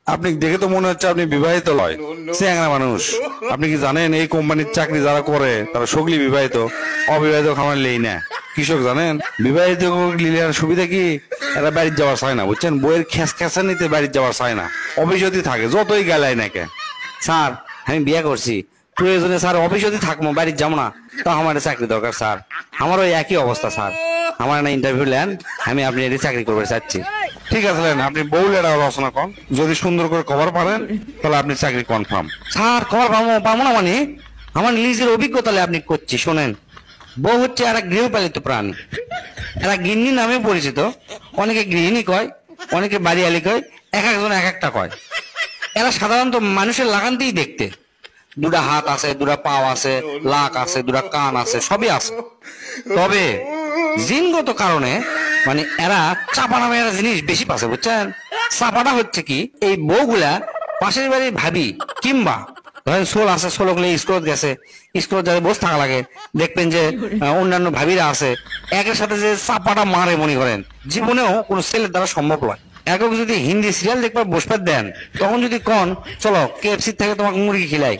আপনি দেখে তো মনে হচ্ছে আপনি বিবাহিত নয়, চ্যাংড়া মানুষ। আপনি কি জানেন এই কোম্পানির চাকরি যারা করে তারা সকলেই বিবাহিত, অবিবাহিত খামার লেই না। কৃষক জানেন বিবাহিত লিলিয়ার সুবিধা কি, এরা বাড়ির যাওয়ার চায় না, বুঝছেন? বইয়ের খেস খেসা নিতে বাড়ির যাওয়ার চায় না, অফিসতি থাকে যতই গেলাই না কে। স্যার আমি বিয়ে করছি, প্রয়োজনে স্যার অফিসে থাকবো, বাড়ির যাবো না, তো আমার চাকরি দরকার স্যার। আমার ওই একই অবস্থা স্যার, আমার না ইন্টারভিউ নেন, আমি আপনি এটি চাকরি করতে চাচ্ছি। ঠিক আছে আপনি বউ লেডা রচনা করেন, যদি সুন্দর করে কভার পারেন তাহলে আপনি চাকরি কনফার্ম। স্যার খবর পাবো না মানে? আমার নিজের অভিজ্ঞতা আপনি করছি শোনেন। বউ হচ্ছে এরা গৃহপালিত প্রাণী, এরা গিন্নি নামে পরিচিত। অনেকে গৃহিণী কয়, অনেকে বাড়িয়ালি কয়, এক একজন এক একটা কয়। এরা সাধারণত মানুষের লাগানতেই দেখতে, দুটা হাত আছে, দুটা পাও আছে, লাক আছে, দুটা কান আছে, সবই আছে। তবে জিনগত কারণে মানে এরা চাপা নামে একটা জিনিস বেশি পাচ্ছে, বুঝছেন? চাপাটা হচ্ছে কি, এই বউগুলা পাশের বাড়ির ভাবি কিংবা ধরেন সোল আছে, সোলগুলো স্কুলত গেছে, স্কুলত যাতে বসে থাকা লাগে, দেখবেন যে অন্যান্য ভাবিরা আছে, একের সাথে যে চাপাটা মারে মনে করেন জীবনেও কোনো ছেলের দ্বারা সম্ভব নয়। একক যদি হিন্দি সিরিয়াল দেখবার বসবার দেন, তখন যদি কন চলো কেএফসি থেকে তোমাকে মুরগি খিলাই,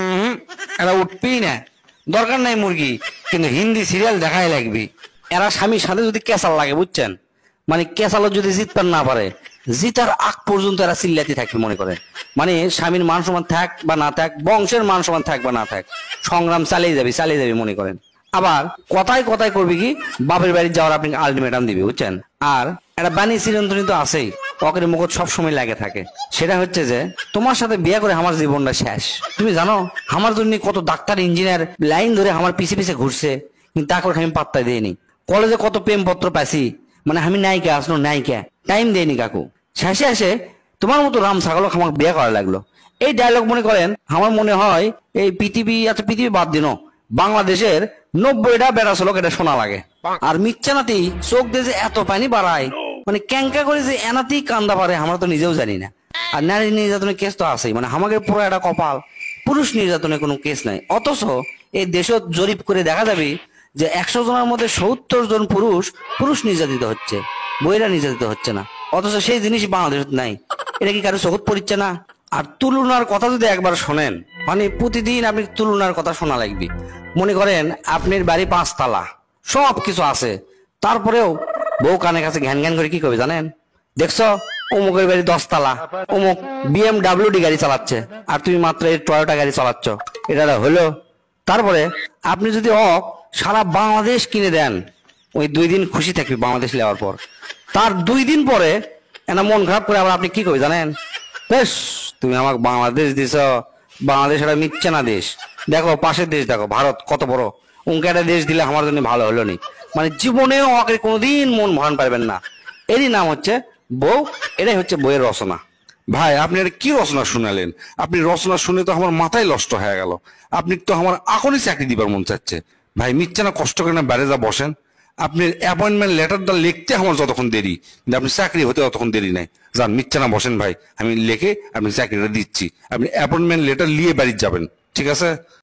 এরা উঠবেই না, দরকার নাই মুরগি, কিন্তু হিন্দি সিরিয়াল দেখাই লাগবে। এরা স্বামীর সাথে যদি কেসাল লাগে, বুঝছেন, মানে কেসালও যদি জিততে না পারে, জিতার আগ পর্যন্ত এরা চিল্লাতে থাকবে মনে করেন। মানে স্বামীর মান সম্মান থাক বা না থাক, বংশের মান সম্মান থাক বা না থাক, সংগ্রাম চালিয়ে যাবে মনে করেন। আবার কথায় কথায় করবি কি, বাপের বাড়ি যাওয়ার আপনি আলটিমেটাম দিবে, বুঝছেন। আর একটা বাণী চিরন্তনী তো আছেই, পকের মুখ সবসময় লাগে থাকে। সেটা হচ্ছে যে তোমার সাথে বিয়ে করে আমার জীবনটা শেষ। তুমি জানো আমার জন্য কত ডাক্তার ইঞ্জিনিয়ার লাইন ধরে আমার পিছে পিছে ঘুরছে, কিন্তু তা করে আমি পাত্তা দিইনি। কলেজে কত প্রেমপত্র পাইছি, মানে আমি নায়িকা আসলো নায়িকা, টাইম দেয়নি কাকু। শেষে আসে তোমার মতো রাম ছাগল আমাকে বিয়ে করা লাগলো। এই ডায়লগ মনে করেন আমার মনে হয় এই পৃথিবী, আচ্ছা পৃথিবী বাদ দিন, বাংলাদেশের 90টা বেড়া চলক এটা শোনা লাগে। আর মিথ্যা নাতি চোখ দিয়ে যে এত পানি বাড়ায়, মানে ক্যাঙ্কা করে যে এনাতেই কান্দা পারে আমরা তো নিজেও জানি না। আর নারী নির্যাতনের কেস তো আছেই, মানে আমাদের পুরো একটা কপাল, পুরুষ নির্যাতনের কোনো কেস নাই। অথচ এই দেশত জরিপ করে দেখা যাবে যে 100 জনের মধ্যে 70 জন পুরুষ নির্যাতিত হচ্ছে, বইরা নির্যাতিত হচ্ছে না। অথচ সেই জিনিস বাংলাদেশ নাই। এটা কি কারো চোখত পড়ছে না? আর তুলনার কথা যদি একবার শোনেন, মানে প্রতিদিন আপনি তুলনার কথা শোনা লাগবে। মনে করেন আপনার বাড়ি 5 তালা, সব কিছু আছে, তারপরেও বউ কানে কাছে ঘ্যান ঘ্যান করে কি করবে জানেন? দেখছো অমুকের বাড়ি 10 তালা, অমুক BMW গাড়ি চালাচ্ছে, আর তুমি মাত্র এই টয়োটা গাড়ি চালাচ্ছ, এটা হলো? তারপরে আপনি যদি সারা বাংলাদেশ কিনে দেন, ওই 2 দিন খুশি থাকবে বাংলাদেশ নেওয়ার পর। তার 2 দিন পরে একটা মন খারাপ করে আবার আপনি কি করবে জানেন? বেশ তুমি আমাকে বাংলাদেশ দিছ, বাংলাদেশ একটা মিথ্যা না দেশ, দেখো পাশের দেশ দেখো ভারত কত বড়, উনকে একটা দেশ দিলে আমার জন্য ভালো হলো নি। মানে জীবনেও আমাকে কোনোদিন মন ভরান পারবেন না। এরই নাম হচ্ছে বউ, এটাই হচ্ছে বইয়ের রচনা। ভাই আপনি আর কি রচনা শুনালেন? আপনি রচনা শুনে তো আমার মাথায় নষ্ট হয়ে গেল। আপনি তো আমার এখনই চাকরি দিবার মন চাচ্ছে। ভাই মিথ্যা না, কষ্ট করে না বাইরে যা বসেন। আপনি অ্যাপয়েন্টমেন্ট লেটারটা লিখতে আমার যতক্ষণ দেরি, কিন্তু আপনি চাকরি হতে ততক্ষণ দেরি নাই। যান মিথ্যা না বসেন ভাই, আমি লিখে আপনি চাকরিটা দিচ্ছি, আপনি অ্যাপয়েন্টমেন্ট লেটার নিয়ে বাড়ি যাবেন, ঠিক আছে?